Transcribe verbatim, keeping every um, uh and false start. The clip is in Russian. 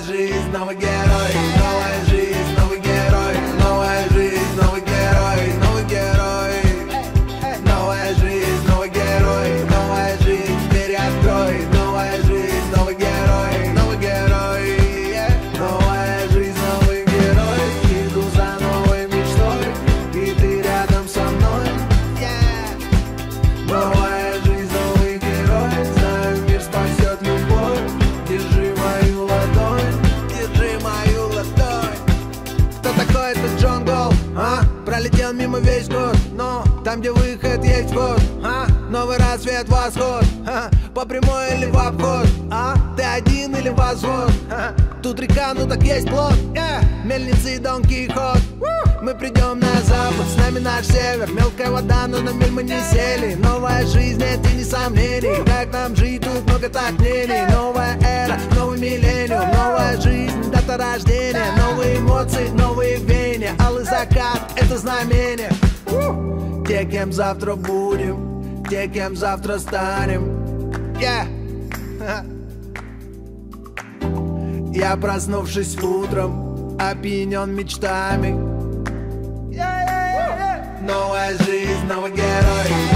жизнь, новый герой, новая жизнь, новый герой, новая жизнь, новый герой, новый герой, новая жизнь, новый герой, новая жизнь, двери открой, новая жизнь, новый герой, новый герой, новая жизнь, новый герой, иду за новой мечтой, и ты рядом со мной, новая жизнь, новый герой, знаю, мир спасет любовь, держи мою ладонь, держи мою ладонь. Кто такой этот Джон Гол, а? Пролетел мимо весь год, но там, где выход, есть вход, а? Новый рассвет, восход, а? По прямой или в обход, а? Ты один или возвод, а? Тут река, ну так есть плод, yeah. Мельницы и Дон Кихот. Мы придем на запад, с нами наш север. Мелкая вода, но на мель мы не сели. Новая жизнь, нет тени сомнений. Как нам жить, тут много так мнений. Новая эра, новый миллениум. Новая жизнь, дата рождения. Новые эмоции, новые веяния. Алый закат, это знамение. Те, кем завтра будем, те, кем завтра станем. Yeah. Я, проснувшись утром, опьянен мечтами. Новая жизнь, новый герой.